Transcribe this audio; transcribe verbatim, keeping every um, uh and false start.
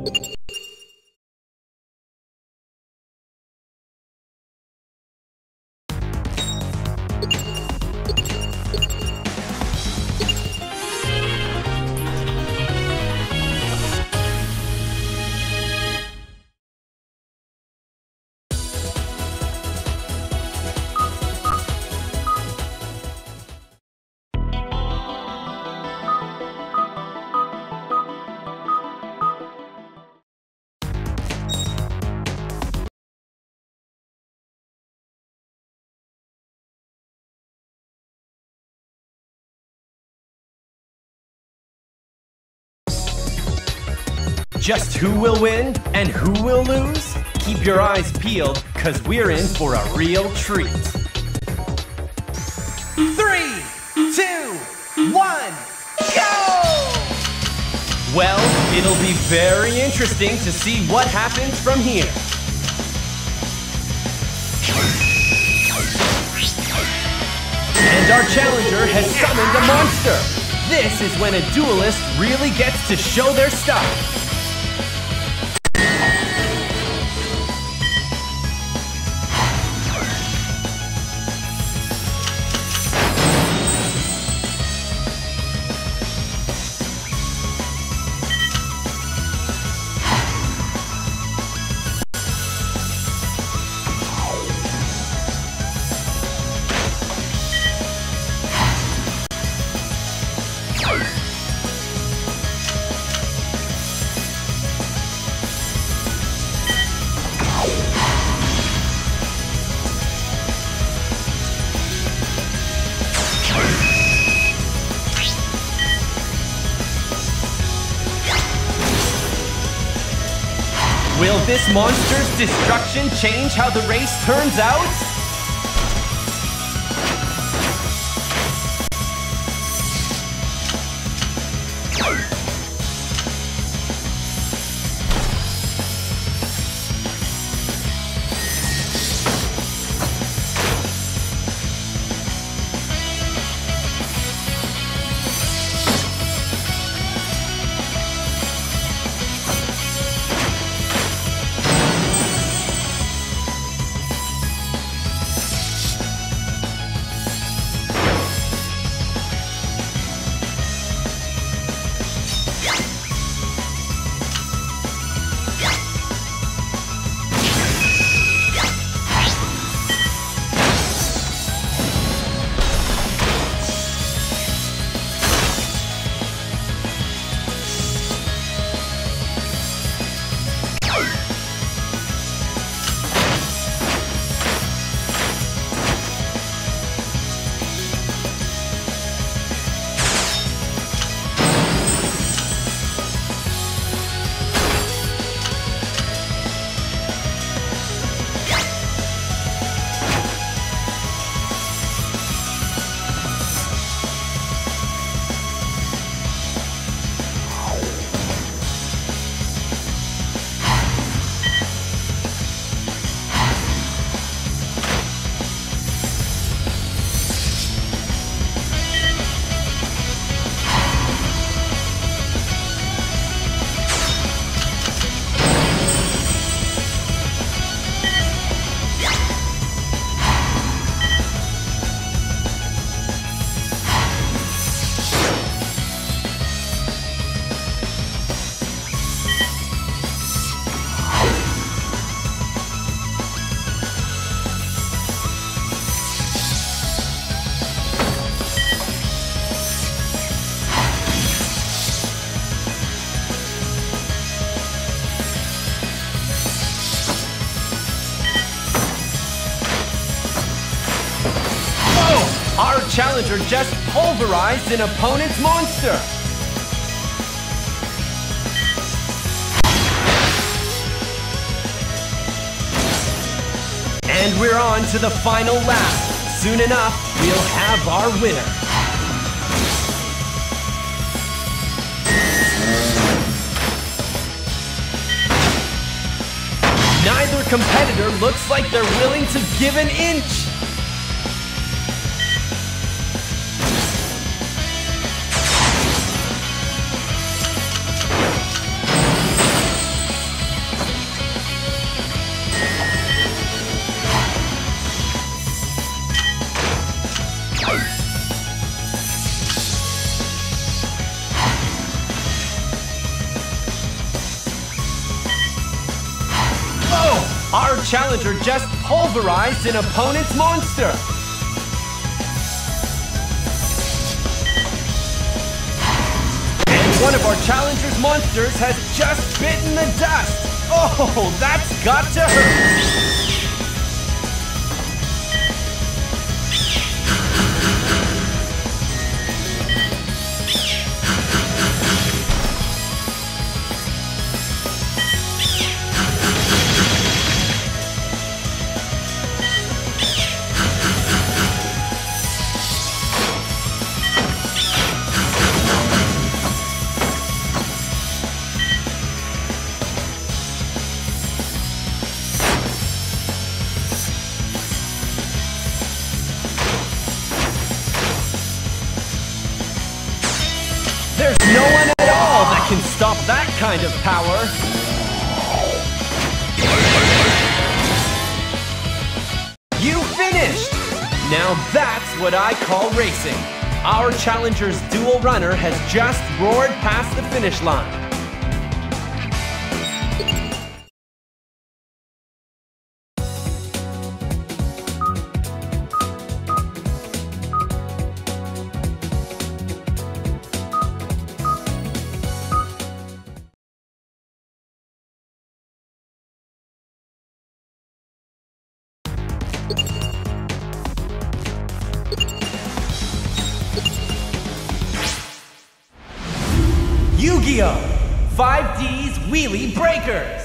Just who will win and who will lose? Keep your eyes peeled, cause we're in for a real treat. Three, two, one, go! Well, it'll be very interesting to see what happens from here. And our challenger has summoned a monster. This is when a duelist really gets to show their stuff. Will this monster's destruction change how the race turns out? Our challenger just pulverized an opponent's monster. And we're on to the final lap. Soon enough, we'll have our winner. Neither competitor looks like they're willing to give an inch. Our challenger just pulverized an opponent's monster. And one of our challenger's monsters has just bitten the dust. Oh, that's got to hurt. There's no one at all that can stop that kind of power. You finished! Now that's what I call racing. Our challenger's dual runner has just roared past the finish line. Yu-Gi-Oh! five D's Wheelie Breakers!